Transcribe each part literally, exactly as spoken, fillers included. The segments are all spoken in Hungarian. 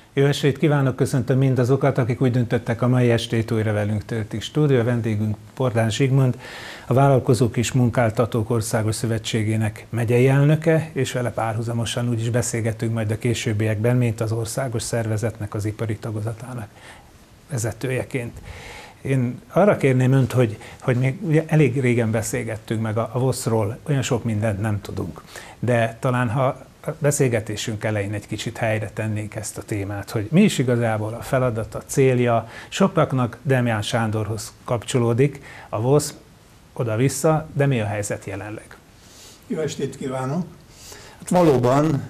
Jó estét kívánok, köszöntöm mindazokat, akik úgy döntöttek, a mai estét újra velünk töltik. Stúdió vendégünk Pordán Zsigmond, a Vállalkozók és Munkáltatók Országos Szövetségének megyei elnöke, és vele párhuzamosan úgy is beszélgetünk majd a későbbiekben, mint az országos szervezetnek, az ipari tagozatának vezetőjeként. Én arra kérném önt, hogy, hogy még ugye elég régen beszélgettünk meg a, a voszról, olyan sok mindent nem tudunk, de talán ha a beszélgetésünk elején egy kicsit helyre tennénk ezt a témát, hogy mi is igazából a feladata, célja. Sokaknak Demján Sándorhoz kapcsolódik a vosz, oda-vissza, de mi a helyzet jelenleg? Jó estét kívánok! Hát valóban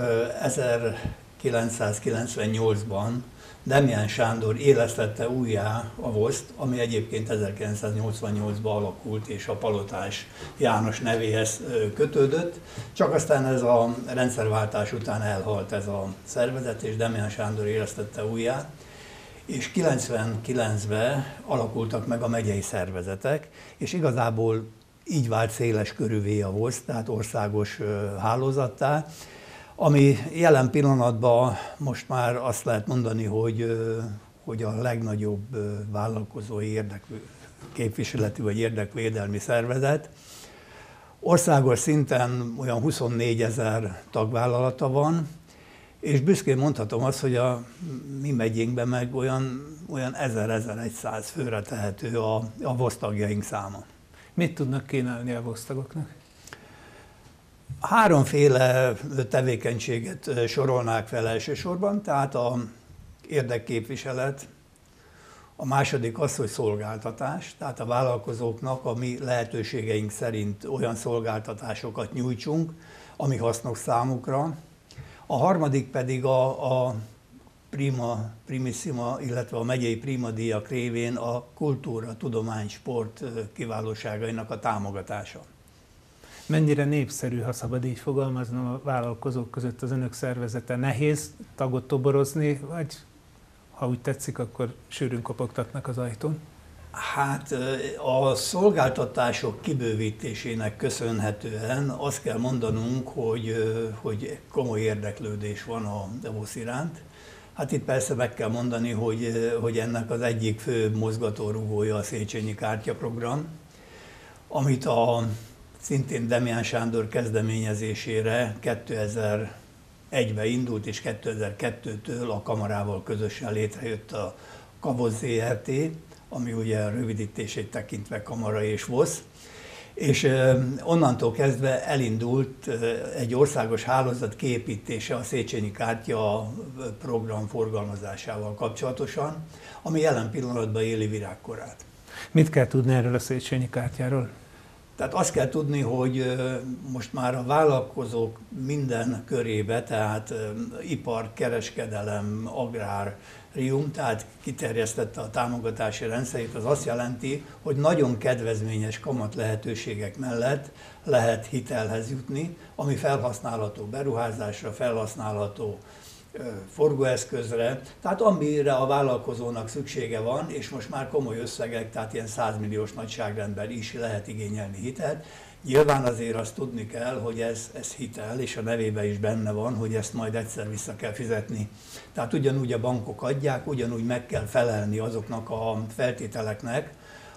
ezerkilencszázkilencvennyolcban Demján Sándor élesztette újjá a voszt, ami egyébként ezerkilencszáznyolcvannyolcban alakult és a Palotás János nevéhez kötődött, csak aztán ez a rendszerváltás után elhalt ez a szervezet, és Demján Sándor élesztette újjá, és kilencvenkilencben alakultak meg a megyei szervezetek, és igazából így vált széles körűvé a vosz, tehát országos hálózattá, ami jelen pillanatban most már azt lehet mondani, hogy, hogy a legnagyobb vállalkozói érdekképviseleti vagy érdekvédelmi szervezet. Országos szinten olyan huszonnégyezer tagvállalata van, és büszkén mondhatom azt, hogy a mi megyénkben meg olyan, olyan ezer-ezerszáz főre tehető a, a vosz tagjaink száma. Mit tudnak kínálni a vosz tagoknak? Háromféle tevékenységet sorolnák fel elsősorban, tehát a érdekképviselet, a második az, hogy szolgáltatás, tehát a vállalkozóknak a mi lehetőségeink szerint olyan szolgáltatásokat nyújtsunk, ami hasznos számukra. A harmadik pedig a, a prima, primissima, illetve a megyei primadíjak révén a kultúra, tudomány, sport kiválóságainak a támogatása. Mennyire népszerű, ha szabad így fogalmaznom, a vállalkozók között az önök szervezete? Nehéz tagot toborozni, vagy ha úgy tetszik, akkor sűrűn kopogtatnak az ajtón? Hát a szolgáltatások kibővítésének köszönhetően azt kell mondanunk, hogy, hogy komoly érdeklődés van a vosz iránt. Hát itt persze meg kell mondani, hogy, hogy ennek az egyik fő mozgatórugója a Széchenyi kártyaprogram, amit a szintén Demján Sándor kezdeményezésére kétezer-egyben indult, és kétezer-kettőtől a kamarával közösen létrejött a Kavosz zé er té, ami ugye rövidítését tekintve Kamara és vosz, és onnantól kezdve elindult egy országos hálózat kiépítése a Széchenyi kártya program forgalmazásával kapcsolatosan, ami jelen pillanatban éli virágkorát. Mit kell tudni erről a Széchenyi kártyáról? Tehát azt kell tudni, hogy most már a vállalkozók minden körébe, tehát ipar, kereskedelem, agrárium, tehát kiterjesztette a támogatási rendszerét, az azt jelenti, hogy nagyon kedvezményes kamat lehetőségek mellett lehet hitelhez jutni, ami felhasználható beruházásra, felhasználható forgóeszközre, tehát amire a vállalkozónak szüksége van, és most már komoly összegek, tehát ilyen száz milliós nagyságrendben is lehet igényelni hitelt. Nyilván azért azt tudni kell, hogy ez, ez hitel, és a nevében is benne van, hogy ezt majd egyszer vissza kell fizetni. Tehát ugyanúgy a bankok adják, ugyanúgy meg kell felelni azoknak a feltételeknek,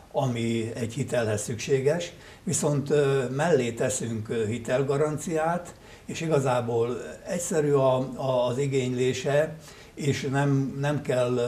ami egy hitelhez szükséges, viszont mellé teszünk hitelgaranciát, és igazából egyszerű a, a, az igénylése, és nem, nem kell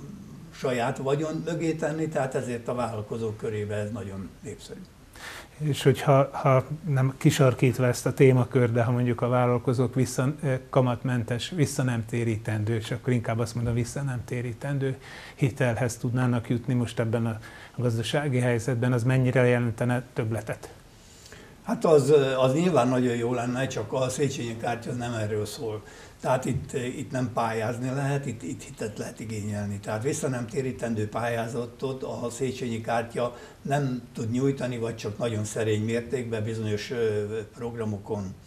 saját vagyon mögé tenni, tehát ezért a vállalkozók körében ez nagyon népszerű. És hogyha ha nem kisarkítva ezt a témakör, de ha mondjuk a vállalkozók vissza, kamatmentes, vissza nem térítendő, és akkor inkább azt mondom, vissza nem térítendő hitelhez tudnának jutni most ebben a gazdasági helyzetben, az mennyire jelentene többletet? Hát az, az nyilván nagyon jó lenne, csak a Széchenyi kártya nem erről szól. Tehát itt, itt nem pályázni lehet, itt, itt hitet lehet igényelni. Tehát vissza nem térítendő pályázatot a Széchenyi kártya nem tud nyújtani, vagy csak nagyon szerény mértékben bizonyos programokon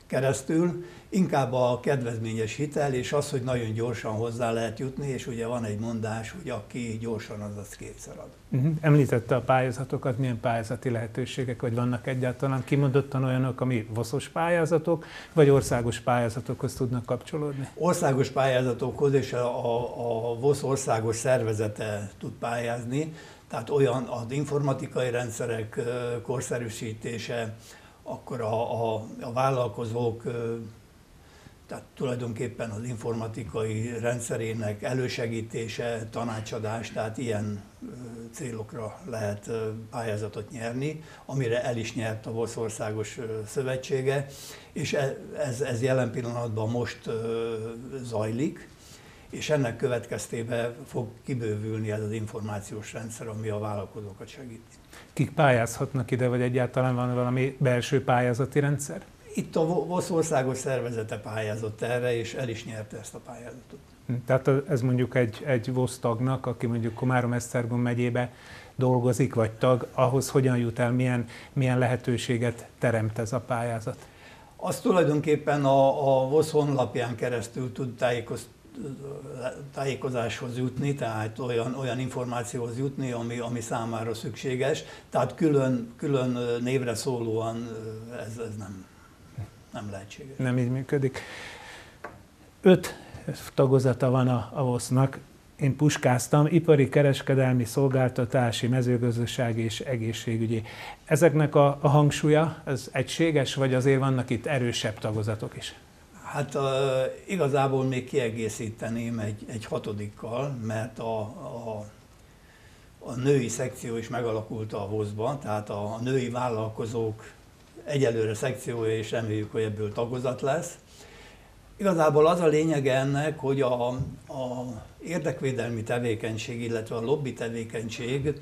keresztül, inkább a kedvezményes hitel, és az, hogy nagyon gyorsan hozzá lehet jutni, és ugye van egy mondás, hogy aki gyorsan, az az kétszer ad. Uh-huh. Említette a pályázatokat, milyen pályázati lehetőségek, vagy vannak egyáltalán kimondottan olyanok, ami voszos pályázatok, vagy országos pályázatokhoz tudnak kapcsolódni? Országos pályázatokhoz, és a, a, a VOSZ országos szervezete tud pályázni, tehát olyan az informatikai rendszerek korszerűsítése, akkor a, a, a vállalkozók, tehát tulajdonképpen az informatikai rendszerének elősegítése, tanácsadás, tehát ilyen célokra lehet pályázatot nyerni, amire el is nyert a VOSZ országos szövetsége, és ez, ez jelen pillanatban most zajlik, és ennek következtében fog kibővülni ez az információs rendszer, ami a vállalkozókat segíti. Kik pályázhatnak ide, vagy egyáltalán van valami belső pályázati rendszer? Itt a VOSZ országos szervezete pályázott erre, és el is nyerte ezt a pályázatot. Tehát ez mondjuk egy, egy VOSZ tagnak, aki mondjuk Komárom-Esztergom megyébe dolgozik, vagy tag, ahhoz hogyan jut el, milyen, milyen lehetőséget teremt ez a pályázat? Az tulajdonképpen a, a VOSZ honlapján keresztül tud tájékoztatni, tájékozáshoz jutni, tehát olyan, olyan információhoz jutni, ami, ami számára szükséges. Tehát külön, külön névre szólóan ez, ez nem, nem lehetséges. Nem így működik. Öt tagozata van a, a VOSZ-nak. Én puskáztam, ipari, kereskedelmi, szolgáltatási, mezőgazdasági és egészségügyi. Ezeknek a, a hangsúlya, ez egységes, vagy azért vannak itt erősebb tagozatok is? Hát uh, igazából még kiegészíteném egy, egy hatodikkal, mert a, a, a női szekció is megalakult a VOSZ-ban, tehát a, a női vállalkozók egyelőre szekciója, és reméljük, hogy ebből tagozat lesz. Igazából az a lényege ennek, hogy a, a érdekvédelmi tevékenység, illetve a lobby tevékenység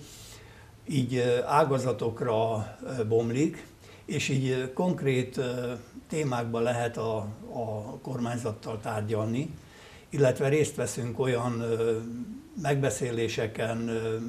így ágazatokra bomlik, és így konkrét témákban lehet a, a kormányzattal tárgyalni, illetve részt veszünk olyan megbeszéléseken,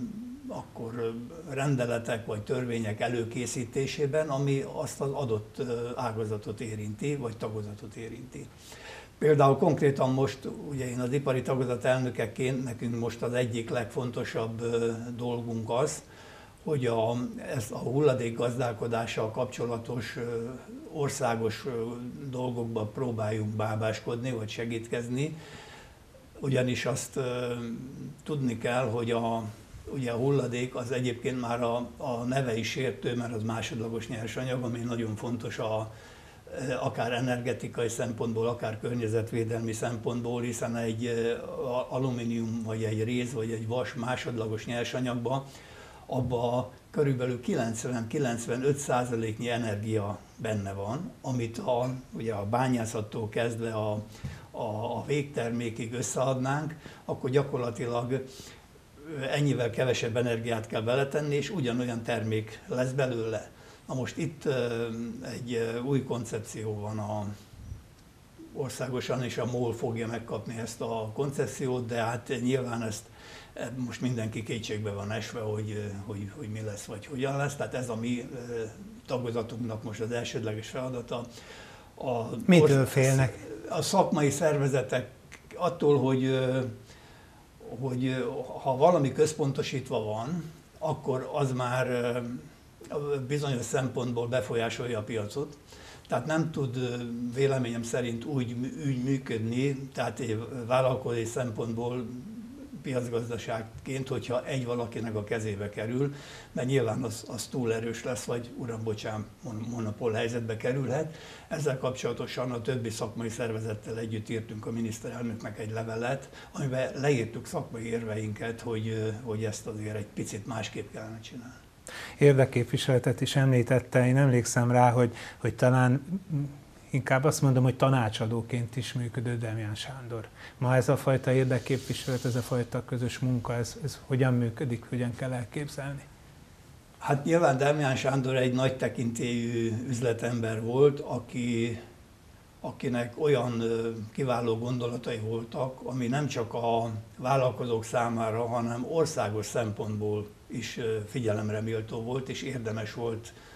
akkor rendeletek vagy törvények előkészítésében, ami azt az adott ágazatot érinti, vagy tagozatot érinti. Például konkrétan most, ugye én az ipari tagozat elnökeként, nekünk most az egyik legfontosabb dolgunk az, hogy a, ez a hulladékgazdálkodással kapcsolatos országos dolgokban próbáljunk bábáskodni, vagy segítkezni, ugyanis azt tudni kell, hogy a, ugye a hulladék az egyébként már a, a neve is értő, mert az másodlagos nyersanyag, ami nagyon fontos a, akár energetikai szempontból, akár környezetvédelmi szempontból, hiszen egy alumínium, vagy egy réz, vagy egy vas másodlagos nyersanyagban abban körülbelül kilencven-kilencvenöt százaléknyi energia benne van, amit a, ugye a bányászattól kezdve a, a, a végtermékig összeadnánk, akkor gyakorlatilag ennyivel kevesebb energiát kell beletenni, és ugyanolyan termék lesz belőle. Na most itt egy új koncepció van a országosan, és a MOL fogja megkapni ezt a koncepciót, de hát nyilván ezt most mindenki kétségbe van esve, hogy, hogy, hogy mi lesz, vagy hogyan lesz. Tehát ez a mi tagozatunknak most az elsődleges feladata. A, Mitől félnek? A szakmai szervezetek attól, hogy, hogy ha valami központosítva van, akkor az már bizonyos szempontból befolyásolja a piacot. Tehát nem tud véleményem szerint úgy, úgy működni, tehát egy vállalkozói szempontból piacgazdaságként, hogyha egy valakinek a kezébe kerül, mert nyilván az, az túl erős lesz, vagy uram, bocsán, monopól helyzetbe kerülhet. Ezzel kapcsolatosan a többi szakmai szervezettel együtt írtunk a miniszterelnöknek egy levelet, amiben leírtuk szakmai érveinket, hogy, hogy ezt azért egy picit másképp kellene csinálni. Érdekképviseletet is említette, én emlékszem rá, hogy, hogy talán inkább azt mondom, hogy tanácsadóként is működő Demján Sándor. Ma ez a fajta érdekképviselet, ez a fajta közös munka, ez, ez hogyan működik, hogyan kell elképzelni? Hát nyilván Demján Sándor egy nagy tekintélyű üzletember volt, aki, akinek olyan kiváló gondolatai voltak, ami nem csak a vállalkozók számára, hanem országos szempontból is figyelemre méltó volt, és érdemes volt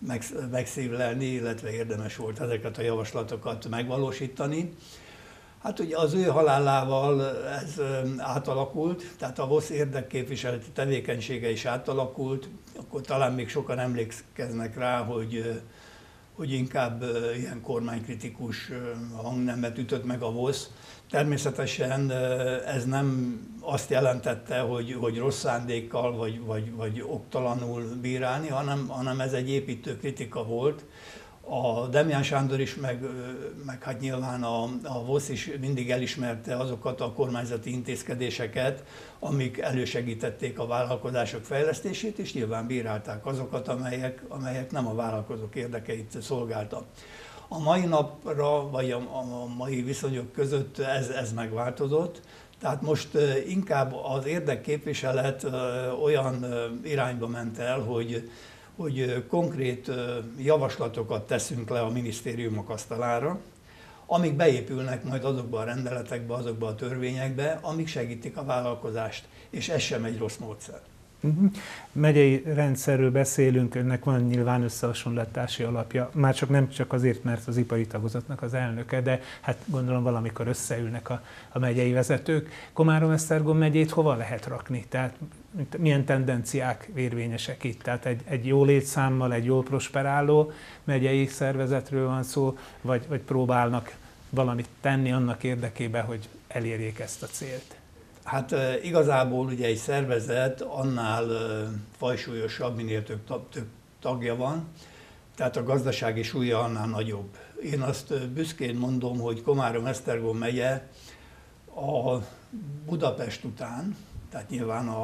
megszívlelni, illetve érdemes volt ezeket a javaslatokat megvalósítani. Hát ugye az ő halálával ez átalakult, tehát a VOSZ érdekképviseleti tevékenysége is átalakult, akkor talán még sokan emlékeznek rá, hogy, hogy inkább ilyen kormánykritikus hangnemet ütött meg a VOSZ. Természetesen ez nem azt jelentette, hogy, hogy rossz szándékkal vagy, vagy, vagy oktalanul bírálni, hanem, hanem ez egy építő kritika volt. A Demján Sándor is, meg, meg hát nyilván a, a VOSZ is mindig elismerte azokat a kormányzati intézkedéseket, amik elősegítették a vállalkozások fejlesztését, és nyilván bírálták azokat, amelyek, amelyek nem a vállalkozók érdekeit szolgáltak. A mai napra, vagy a, a mai viszonyok között ez, ez megváltozott, tehát most inkább az érdekképviselet olyan irányba ment el, hogy hogy konkrét javaslatokat teszünk le a minisztériumok asztalára, amik beépülnek majd azokba a rendeletekbe, azokba a törvényekbe, amik segítik a vállalkozást, és ez sem egy rossz módszer. Uh-huh. Megyei rendszerről beszélünk, önnek van nyilván összehasonlítási alapja, már csak nem csak azért, mert az ipari tagozatnak az elnöke, de hát gondolom valamikor összeülnek a, a megyei vezetők. Komárom-Esztergom megyét hova lehet rakni? Tehát milyen tendenciák érvényesek itt? Tehát egy, egy jó létszámmal, egy jól prosperáló megyei szervezetről van szó, vagy, vagy próbálnak valamit tenni annak érdekében, hogy elérjék ezt a célt? Hát igazából ugye egy szervezet annál fajsúlyosabb, minél több, több tagja van, tehát a gazdasági súlya annál nagyobb. Én azt büszkén mondom, hogy Komárom-Esztergom megye a Budapest után, tehát nyilván a,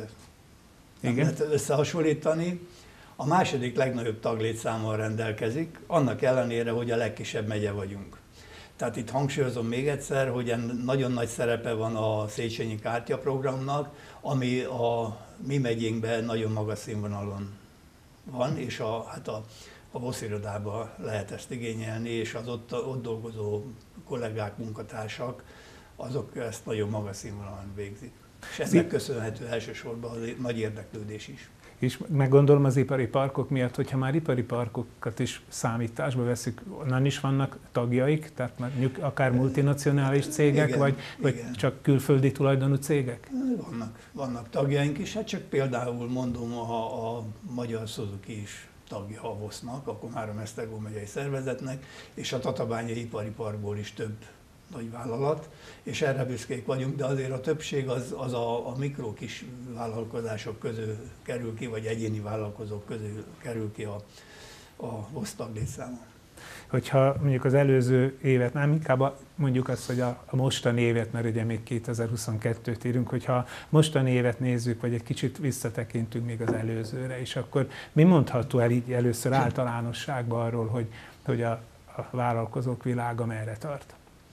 nem lehet összehasonlítani, a második legnagyobb taglétszámmal rendelkezik, annak ellenére, hogy a legkisebb megye vagyunk. Tehát itt hangsúlyozom még egyszer, hogy nagyon nagy szerepe van a Széchenyi Kártya programnak, ami a mi megyénkben nagyon magas színvonalon van, és a, hát a, a VOSZ irodában lehet ezt igényelni, és az ott, ott dolgozó kollégák, munkatársak, azok ezt nagyon magas színvonalon végzik. És ennek köszönhető elsősorban az nagy érdeklődés is. És meggondolom az ipari parkok miatt, hogyha már ipari parkokat is számításba veszük, onnan is vannak tagjaik, tehát akár multinacionális cégek, igen, vagy, vagy csak külföldi tulajdonú cégek? Vannak, vannak tagjaink is, hát csak például mondom, a, a Magyar Suzuki is tagja a VOSZ-nak, a Komárom-Esztergom megyei szervezetnek, és a Tatabányai ipari parkból is több nagy vállalat, és erre büszkék vagyunk, de azért a többség az, az a, a mikro kis vállalkozások közül kerül ki, vagy egyéni vállalkozók közül kerül ki a, a VOSZ taglétszáma. Hogyha mondjuk az előző évet, nem inkább a, mondjuk azt, hogy a, a mostani évet, mert ugye még kétezer-huszonkettőt írunk, hogyha mostani évet nézzük, vagy egy kicsit visszatekintünk még az előzőre, és akkor mi mondható el így először általánosságban arról, hogy, hogy a, a vállalkozók világa merre tart?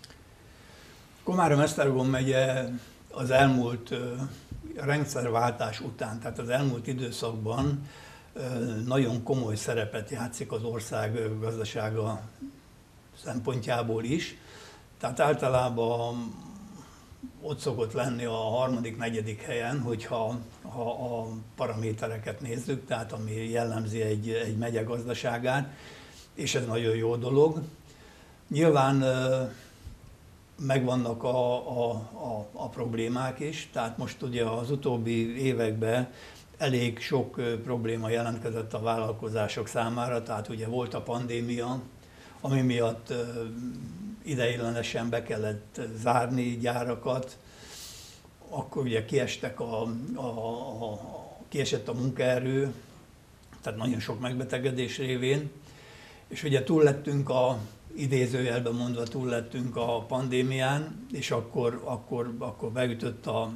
Komárom-Esztergom megye az elmúlt uh, rendszerváltás után, tehát az elmúlt időszakban uh, nagyon komoly szerepet játszik az ország uh, gazdasága szempontjából is. Tehát általában ott szokott lenni a harmadik, negyedik helyen, hogyha ha a paramétereket nézzük, tehát ami jellemzi egy, egy megye gazdaságát, és ez nagyon jó dolog. Nyilván uh, megvannak a, a, a, a problémák is, tehát most ugye az utóbbi években elég sok probléma jelentkezett a vállalkozások számára, tehát ugye volt a pandémia, ami miatt ideiglenesen be kellett zárni gyárakat, akkor ugye kiestek a, a, a, kiesett a munkaerő, tehát nagyon sok megbetegedés révén, és ugye túl lettünk a idézőjelben mondva túl lettünk a pandémián, és akkor, akkor, akkor beütött a,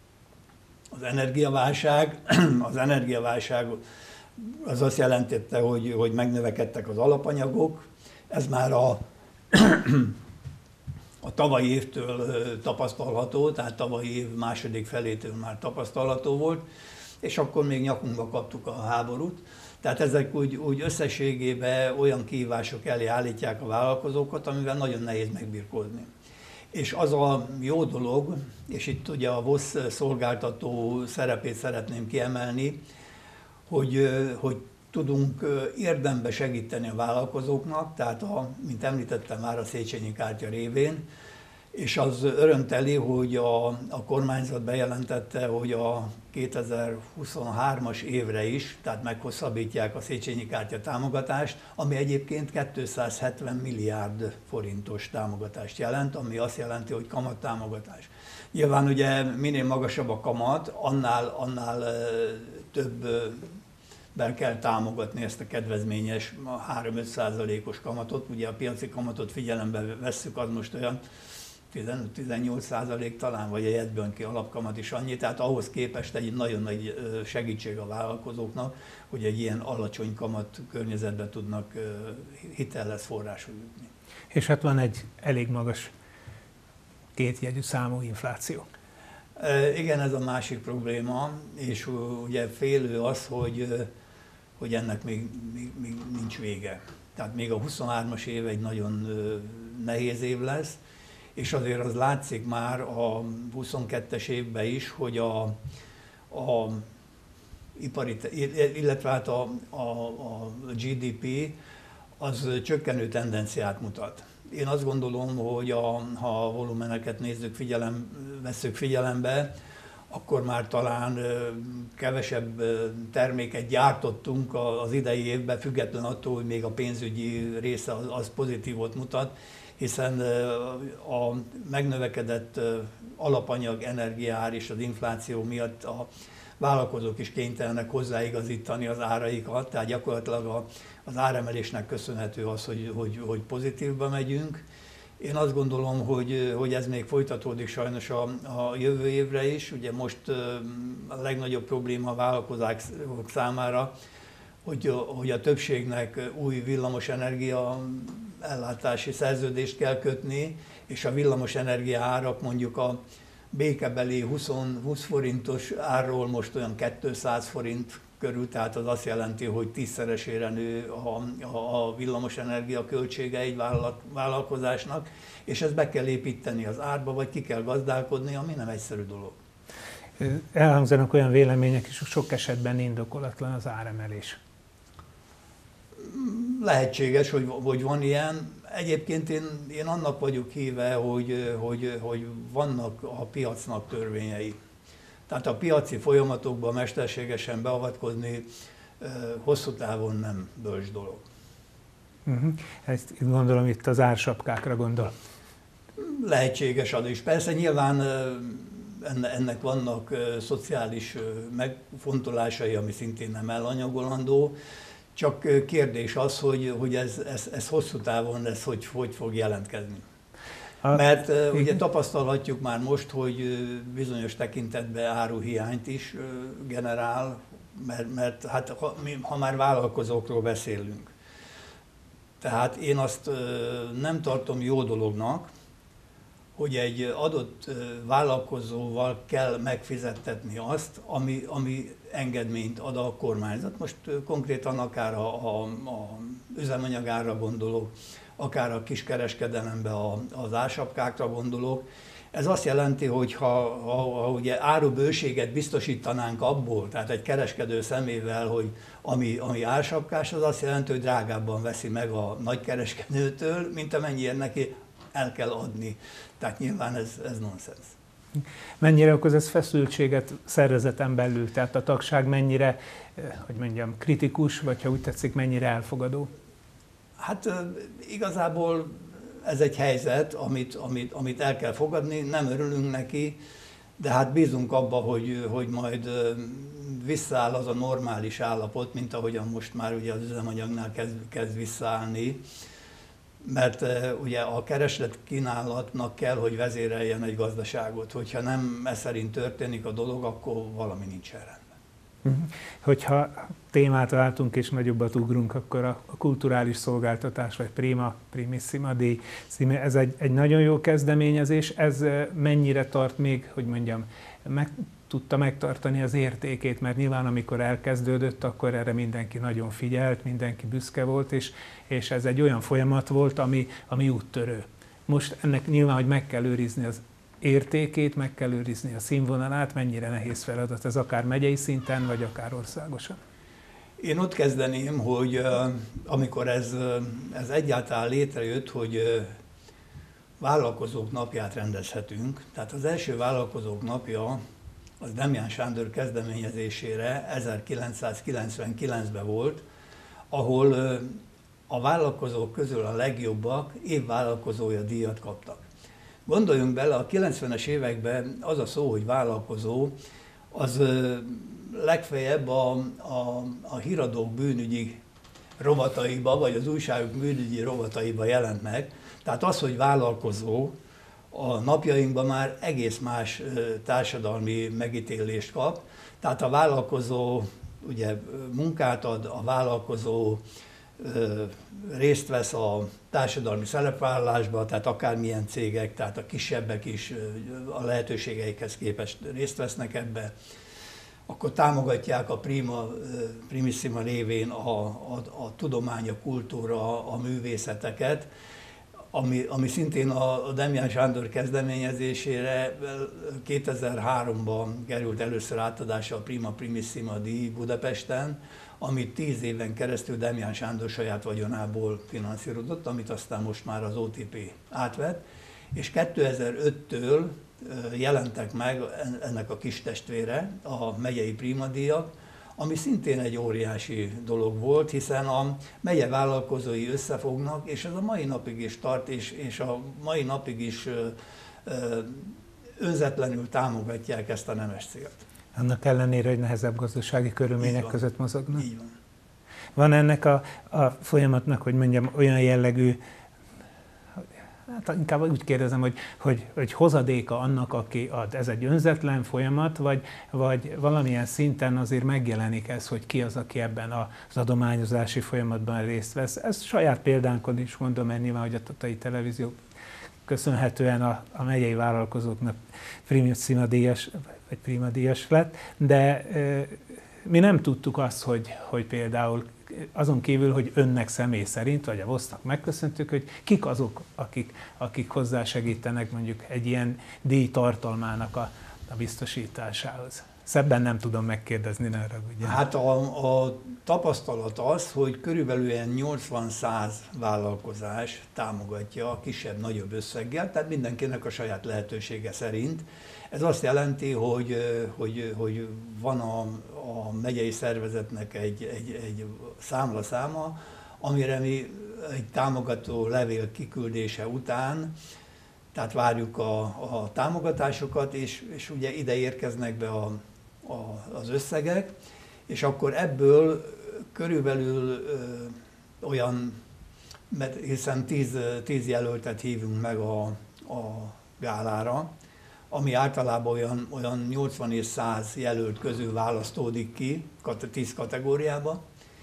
az energiaválság. Az energiaválság az azt jelentette, hogy, hogy megnövekedtek az alapanyagok. Ez már a, a tavalyi évtől tapasztalható, tehát tavalyi év második felétől már tapasztalható volt, és akkor még nyakunkba kaptuk a háborút. Tehát ezek úgy, úgy összességében olyan kihívások elé állítják a vállalkozókat, amivel nagyon nehéz megbirkózni. És az a jó dolog, és itt ugye a VOSZ szolgáltató szerepét szeretném kiemelni, hogy, hogy tudunk érdembe segíteni a vállalkozóknak, tehát a, mint említettem már a Széchenyi kártya révén, és az örömteli, hogy a, a kormányzat bejelentette, hogy a kétezer-huszonhármas évre is, tehát meghosszabbítják a Széchenyi kártya támogatást, ami egyébként kétszázhetven milliárd forintos támogatást jelent, ami azt jelenti, hogy kamattámogatás. Nyilván ugye minél magasabb a kamat, annál, annál több be kell támogatni ezt a kedvezményes három-öt százalékos kamatot. Ugye a piaci kamatot figyelembe vesszük, az most olyan tizenöt-tizennyolc százalék talán, vagy a jegybanki alapkamat is annyi, tehát ahhoz képest egy nagyon nagy segítség a vállalkozóknak, hogy egy ilyen alacsony kamat környezetben tudnak hitelhez forráshoz jutni. És hát van egy elég magas kétjegyű számú infláció. Igen, ez a másik probléma, és ugye félő az, hogy, hogy ennek még, még, még nincs vége. Tehát még a huszonhármas év egy nagyon nehéz év lesz, és azért az látszik már a huszonkettes évben is, hogy a, a ipari, illetve hát a, a, a gé dé pé az csökkenő tendenciát mutat. Én azt gondolom, hogy a, ha a volumeneket nézzük, figyelem, vesszük figyelembe, akkor már talán kevesebb terméket gyártottunk az idei évben, független attól, hogy még a pénzügyi része az, az pozitívot mutat, hiszen a megnövekedett alapanyag, energiaár és az infláció miatt a vállalkozók is kénytelenek hozzáigazítani az áraikat, tehát gyakorlatilag az áremelésnek köszönhető az, hogy, hogy, hogy pozitívba megyünk. Én azt gondolom, hogy, hogy ez még folytatódik sajnos a, a jövő évre is. Ugye most a legnagyobb probléma a vállalkozások számára, hogy, hogy a többségnek új villamosenergia ellátási szerződést kell kötni, és a villamosenergia árak mondjuk a békebeli húsz, húsz forintos árról most olyan kétszáz forint körül, tehát az azt jelenti, hogy tízszeresére nő a, a, a villamosenergia költsége egy vállalat, vállalkozásnak, és ezt be kell építeni az árba, vagy ki kell gazdálkodni, ami nem egyszerű dolog. Elhangzanak olyan vélemények is, hogy sok esetben indokolatlan az áremelés. Lehetséges, hogy, hogy van ilyen. Egyébként én, én annak vagyok híve, hogy, hogy, hogy vannak a piacnak törvényei. Tehát a piaci folyamatokban mesterségesen beavatkozni hosszú távon nem bölcs dolog. Uh-huh. Ezt gondolom itt az ársapkákra gondol. Lehetséges az is. Persze nyilván ennek vannak szociális megfontolásai, ami szintén nem elanyagolandó. Csak kérdés az, hogy, hogy ez, ez, ez hosszú távon ez hogy, hogy fog jelentkezni. Mert uh, ugye tapasztalhatjuk már most, hogy bizonyos tekintetben áruhiányt is generál, mert, mert hát, ha, ha már vállalkozókról beszélünk. Tehát én azt nem tartom jó dolognak, hogy egy adott vállalkozóval kell megfizettetni azt, ami, ami engedményt ad a kormányzat. Most konkrétan akár a, a, a üzemanyagára gondolok, akár a kiskereskedelembe az ársapkákra gondolok. Ez azt jelenti, hogy ha, ha, ha ugye árubőséget biztosítanánk abból, tehát egy kereskedő szemével, hogy ami, ami ársapkás, az azt jelenti, hogy drágábban veszi meg a nagykereskedőtől, mint amennyiért neki el kell adni. Tehát nyilván ez, ez nonsens. Mennyire okoz ez feszültséget szervezeten belül? Tehát a tagság mennyire, hogy mondjam, kritikus, vagy ha úgy tetszik, mennyire elfogadó? Hát igazából ez egy helyzet, amit, amit, amit el kell fogadni, nem örülünk neki, de hát bízunk abba, hogy, hogy majd visszaáll az a normális állapot, mint ahogyan most már ugye az üzemanyagnál kezd, kezd visszaállni. Mert uh, ugye a kereslet kínálatnak kell, hogy vezéreljen egy gazdaságot. Hogyha nem ez szerint történik a dolog, akkor valami nincsen rendben. Uh-huh. Hogyha témát váltunk és nagyobbat ugrunk, akkor a, a kulturális szolgáltatás, vagy Prima, Primissima díj, ez egy, egy nagyon jó kezdeményezés. Ez mennyire tart még, hogy mondjam, meg tudta megtartani az értékét, mert nyilván amikor elkezdődött, akkor erre mindenki nagyon figyelt, mindenki büszke volt, és, és ez egy olyan folyamat volt, ami, ami úttörő. Most ennek nyilván, hogy meg kell őrizni az értékét, meg kell őrizni a színvonalát, mennyire nehéz feladat ez akár megyei szinten, vagy akár országosan? Én ott kezdeném, hogy amikor ez, ez egyáltalán létrejött, hogy vállalkozók napját rendezhetünk, tehát az első vállalkozók napja az Demján Sándor kezdeményezésére ezerkilencszázkilencvenkilencben volt, ahol a vállalkozók közül a legjobbak évvállalkozója díjat kaptak. Gondoljunk bele, a kilencvenes években az a szó, hogy vállalkozó, az legfeljebb a, a, a híradók bűnügyi rovataiba, vagy az újságok bűnügyi rovataiba jelent meg. Tehát az, hogy vállalkozó, a napjainkban már egész más társadalmi megítélést kap. Tehát a vállalkozó ugye munkát ad, a vállalkozó részt vesz a társadalmi szerepvállalásba, tehát akármilyen cégek, tehát a kisebbek is a lehetőségeikhez képest részt vesznek ebbe. Akkor támogatják a Prima, Primissima révén a, a, a tudomány, a kultúra, a művészeteket, ami, ami szintén a, a Demján Sándor kezdeményezésére kétezer-háromban került először átadásra a Prima Primissima díj Budapesten, amit tíz éven keresztül Demján Sándor saját vagyonából finanszírozott, amit aztán most már az o té pé átvett, és kétezer-öttől jelentek meg ennek a kis testvére, a megyei Prima-díjak, ami szintén egy óriási dolog volt, hiszen a megye vállalkozói összefognak, és ez a mai napig is tart, és, és a mai napig is ö, ö, önzetlenül támogatják ezt a nemes célt. Annak ellenére, hogy nehezebb gazdasági körülmények között mozognak? Így van. Van ennek a, a folyamatnak, hogy mondjam, olyan jellegű, hát inkább úgy kérdezem, hogy, hogy, hogy hozadéka annak, aki ad. Ez egy önzetlen folyamat, vagy, vagy valamilyen szinten azért megjelenik ez, hogy ki az, aki ebben az adományozási folyamatban részt vesz. Ez saját példánkon is mondom, mert nyilván, hogy a Tatai Televízió köszönhetően a, a megyei vállalkozóknak Primissima díjas, vagy Prima díjas lett, de e, mi nem tudtuk azt, hogy, hogy például azon kívül, hogy önnek személy szerint, vagy a VOSZ-nak megköszöntük, hogy kik azok, akik, akik hozzásegítenek mondjuk egy ilyen díj tartalmának a, a biztosításához. Szebben nem tudom megkérdezni, ne haragudjon. Hát a, a tapasztalat az, hogy körülbelül nyolcvan-száz vállalkozás támogatja a kisebb-nagyobb összeggel, tehát mindenkinek a saját lehetősége szerint. Ez azt jelenti, hogy, hogy, hogy van a, a megyei szervezetnek egy, egy, egy számlaszáma, amire mi egy támogató levél kiküldése után, tehát várjuk a, a támogatásokat, és, és ugye ide érkeznek be a, a, az összegek, és akkor ebből körülbelül ö, olyan, mert hiszen tíz, tíz jelöltet hívunk meg a, a gálára, ami általában olyan, olyan nyolcvan és száz jelölt közül választódik ki, tíz kategóriába.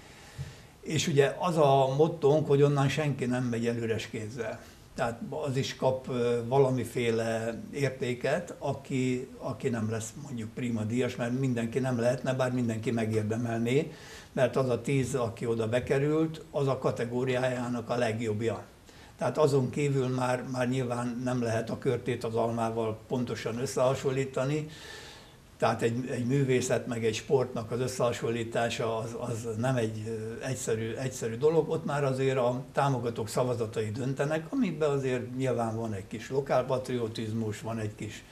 És ugye az a mottónk, hogy onnan senki nem megy el üres kézzel. Tehát az is kap valamiféle értéket, aki, aki nem lesz mondjuk Prima díjas, mert mindenki nem lehetne, bár mindenki megérdemelné, mert az a tíz, aki oda bekerült, az a kategóriájának a legjobbja. Tehát azon kívül már, már nyilván nem lehet a körtét az almával pontosan összehasonlítani, tehát egy, egy művészet meg egy sportnak az összehasonlítása az, az nem egy egyszerű, egyszerű dolog. Ott már azért a támogatók szavazatai döntenek, amiben azért nyilván van egy kis lokálpatriotizmus, van egy kis,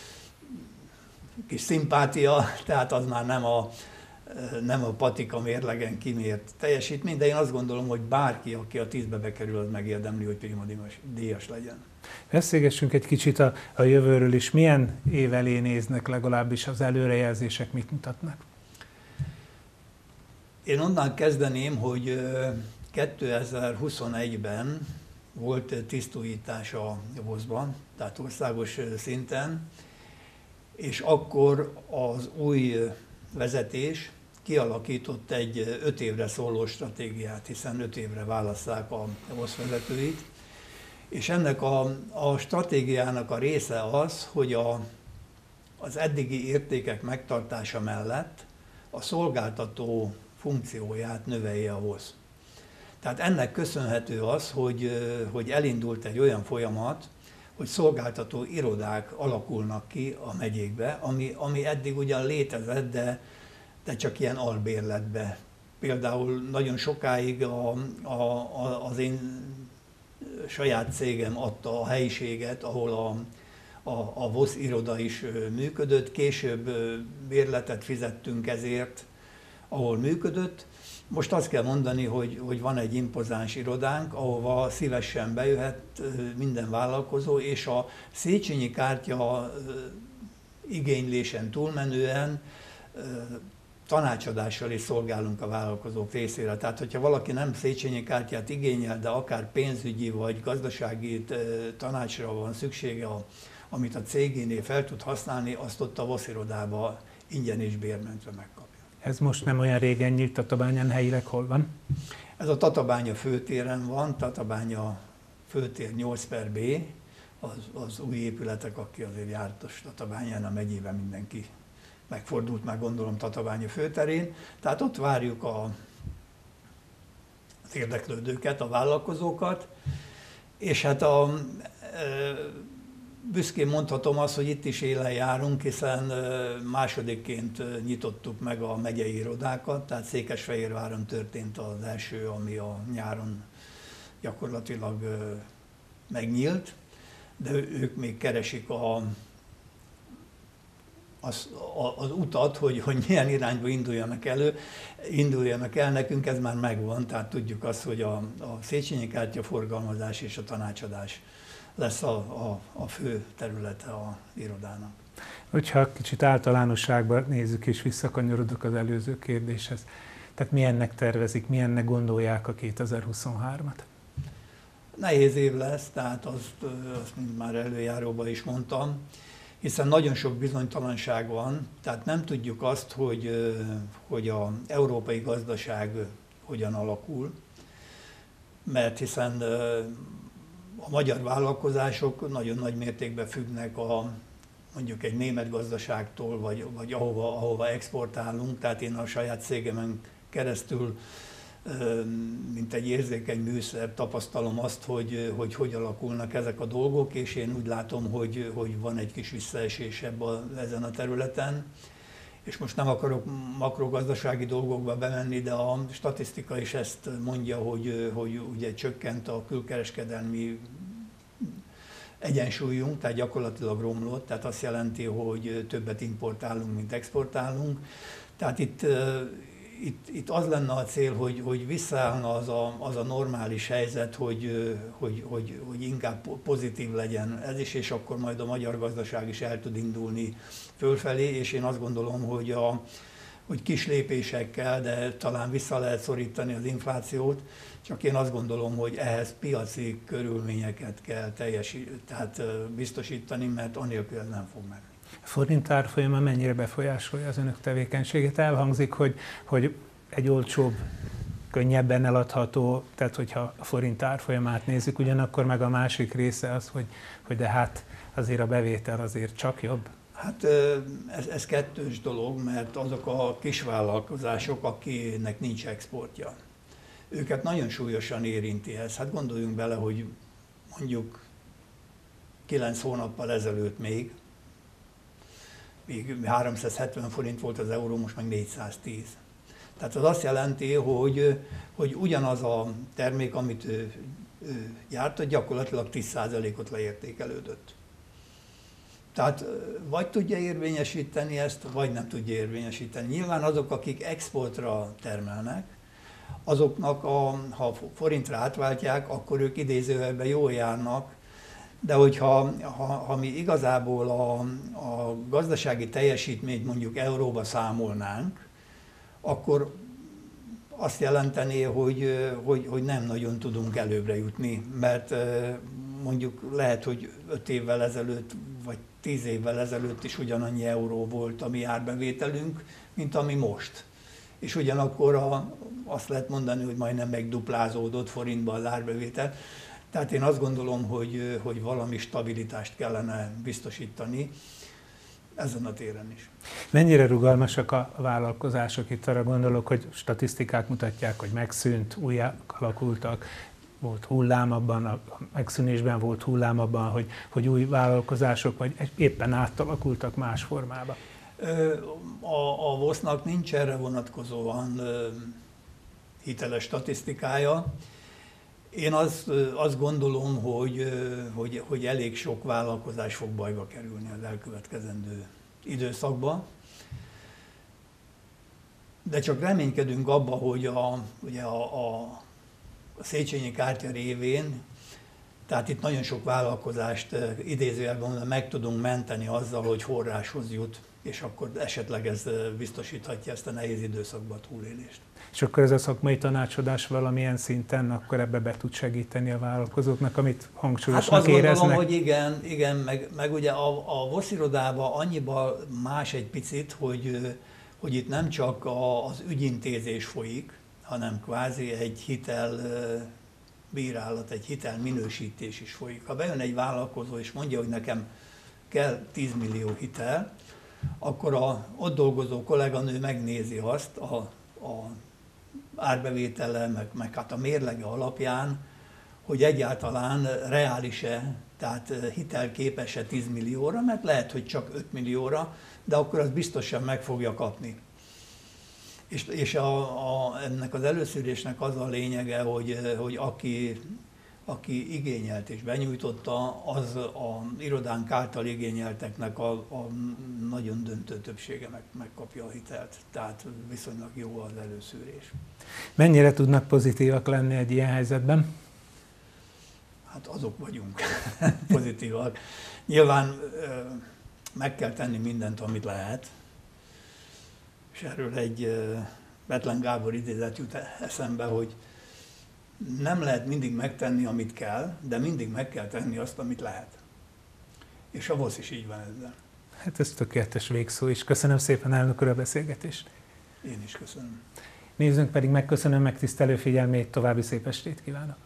kis szimpátia, tehát az már nem a, nem a patika mérlegen kimért teljesítmény, de én azt gondolom, hogy bárki, aki a tízbe bekerül, az megérdemli, hogy Prima díjas legyen. Beszélgessünk egy kicsit a, a jövőről is. Milyen év elé néznek, legalábbis az előrejelzések mit mutatnak? Én onnan kezdeném, hogy kétezer-huszonegyben volt tisztújítás a VOSZ-ban, tehát országos szinten, és akkor az új vezetés kialakított egy öt évre szóló stratégiát, hiszen öt évre válasszák a VOSZ vezetőit. És ennek a, a stratégiának a része az, hogy a, az eddigi értékek megtartása mellett a szolgáltató funkcióját növelje a VOSZ. Tehát ennek köszönhető az, hogy, hogy elindult egy olyan folyamat, hogy szolgáltató irodák alakulnak ki a megyékbe, ami, ami eddig ugyan létezett, de, de csak ilyen albérletbe például nagyon sokáig a, a, a, az én saját cégem adta a helyiséget, ahol a, a, a vé o es iroda is működött, később bérletet fizettünk ezért, ahol működött. Most azt kell mondani, hogy, hogy van egy impozáns irodánk, ahova szívesen bejöhet minden vállalkozó, és a Széchenyi kártya igénylésen túlmenően tanácsadással is szolgálunk a vállalkozók részére. Tehát, hogyha valaki nem Széchenyi kártyát igényel, de akár pénzügyi vagy gazdasági tanácsra van szüksége, amit a cégénél fel tud használni, azt ott a vé o es irodába ingyen és bérmentve megkapja. Ez most nem olyan régen nyílt Tatabányán, helyileg hol van? Ez a Tatabánya főtéren van, Tatabánya főtér nyolc per B, az, az új épületek, aki azért járt a Tatabányán, a megyében mindenki megfordult már, gondolom, Tatabánya főterén. Tehát ott várjuk a, az érdeklődőket, a vállalkozókat, és hát a, e, büszkén mondhatom azt, hogy itt is élen járunk, hiszen másodikként nyitottuk meg a megyei irodákat, tehát Székesfehérváron történt az első, ami a nyáron gyakorlatilag megnyílt, de ők még keresik a, az, az utat, hogy, hogy milyen irányba induljanak elő, induljanak el, nekünk ez már megvan, tehát tudjuk azt, hogy a, a Széchenyi kártya forgalmazás és a tanácsadás lesz a, a, a fő területe az irodának. Hogyha kicsit általánosságban nézzük és visszakanyarodok az előző kérdéshez, tehát milyennek tervezik, milyennek gondolják a kétezer-huszonhármat? Nehéz év lesz, tehát azt, azt mint már előjáróban is mondtam, hiszen nagyon sok bizonytalanság van, tehát nem tudjuk azt, hogy, hogy az európai gazdaság hogyan alakul, mert hiszen a magyar vállalkozások nagyon nagy mértékben függnek a, mondjuk egy német gazdaságtól, vagy, vagy ahova, ahova exportálunk, tehát én a saját cégemen keresztül, mint egy érzékeny műszer tapasztalom azt, hogy, hogy hogy alakulnak ezek a dolgok, és én úgy látom, hogy, hogy van egy kis visszaesés ebben, ezen a területen. És most nem akarok makrogazdasági dolgokba bemenni, de a statisztika is ezt mondja, hogy, hogy ugye csökkent a külkereskedelmi egyensúlyunk, tehát gyakorlatilag romlott, tehát azt jelenti, hogy többet importálunk, mint exportálunk. Tehát itt, itt, itt az lenne a cél, hogy, hogy visszaállna az a, az a normális helyzet, hogy, hogy, hogy, hogy inkább pozitív legyen ez is, és akkor majd a magyar gazdaság is el tud indulni fölfelé, és én azt gondolom, hogy, a, hogy kis lépésekkel, de talán vissza lehet szorítani az inflációt, csak én azt gondolom, hogy ehhez piaci körülményeket kell teljesíteni, tehát biztosítani, mert anélkül ez nem fog menni. A forint árfolyama mennyire befolyásolja az önök tevékenységet? Elhangzik, hogy, hogy egy olcsóbb, könnyebben eladható, tehát hogyha a forint árfolyamát nézzük, ugyanakkor meg a másik része az, hogy, hogy de hát azért a bevétel azért csak jobb. Hát ez, ez kettős dolog, mert azok a kisvállalkozások, akinek nincs exportja, őket nagyon súlyosan érinti ez. Hát gondoljunk bele, hogy mondjuk kilenc hónappal ezelőtt még, még háromszázhetven forint volt az euró, most meg négyszáztíz. Tehát az azt jelenti, hogy, hogy ugyanaz a termék, amit ő, ő gyártott, gyakorlatilag tíz százalékot leértékelődött. Tehát vagy tudja érvényesíteni ezt, vagy nem tudja érvényesíteni. Nyilván azok, akik exportra termelnek, azoknak, a, ha forintra átváltják, akkor ők idézőjelben jól járnak, de hogyha ha, ha mi igazából a, a gazdasági teljesítményt mondjuk euróba számolnánk, akkor azt jelentené, hogy, hogy, hogy nem nagyon tudunk előbbre jutni, mert mondjuk lehet, hogy öt évvel ezelőtt, vagy tíz évvel ezelőtt is ugyanannyi euró volt a mi árbevételünk, mint ami most. És ugyanakkor a, azt lehet mondani, hogy majdnem megduplázódott forintban az árbevétel. Tehát én azt gondolom, hogy, hogy valami stabilitást kellene biztosítani ezen a téren is. Mennyire rugalmasak a vállalkozások? Itt arra gondolok, hogy statisztikák mutatják, hogy megszűnt, újjá alakultak, volt hullám abban, a megszűnésben volt hullám abban, hogy, hogy új vállalkozások, vagy éppen átalakultak más formába. A, a vé o es-nak nincs erre vonatkozóan hiteles statisztikája. Én azt, azt gondolom, hogy, hogy, hogy elég sok vállalkozás fog bajba kerülni az elkövetkezendő időszakban. De csak reménykedünk abba, hogy a, ugye a, a, a Széchenyi kártya révén, tehát itt nagyon sok vállalkozást idézőjelben meg tudunk menteni azzal, hogy forráshoz jut, és akkor esetleg ez biztosíthatja ezt a nehéz időszakban a túlélést. És akkor ez a szakmai tanácsadás valamilyen szinten akkor ebbe be tud segíteni a vállalkozóknak, amit hangsúlyosnak hát azt éreznek? gondolom, hogy igen, igen meg, meg ugye a, a VOSZ irodában annyiban más egy picit, hogy, hogy itt nem csak a, az ügyintézés folyik, hanem kvázi egy hitel bírálat, egy hitel minősítés is folyik. Ha bejön egy vállalkozó és mondja, hogy nekem kell tíz millió hitel, akkor a ott dolgozó kolléganő megnézi azt a, a árbevétele, meg, meg hát a mérlege alapján, hogy egyáltalán reális-e, tehát hitelképes-e tíz millióra, mert lehet, hogy csak öt millióra, de akkor az biztosan meg fogja kapni. És, és a, a, ennek az előszűrésnek az a lényege, hogy, hogy aki, aki igényelt és benyújtotta, az az irodánk által igényelteknek a, a nagyon döntő többsége meg, megkapja a hitelt. Tehát viszonylag jó az előszűrés. Mennyire tudnak pozitívak lenni egy ilyen helyzetben? Hát azok vagyunk pozitívak. Nyilván meg kell tenni mindent, amit lehet. És erről egy Bethlen Gábor idézet jut eszembe, hogy nem lehet mindig megtenni, amit kell, de mindig meg kell tenni azt, amit lehet. És a VOSZ is így van ezzel. Hát ez tökéletes végszó is. Köszönöm szépen, elnök úr, a beszélgetést. Én is köszönöm. Nézzünk pedig, megköszönöm megtisztelő figyelmét, további szép estét kívánok.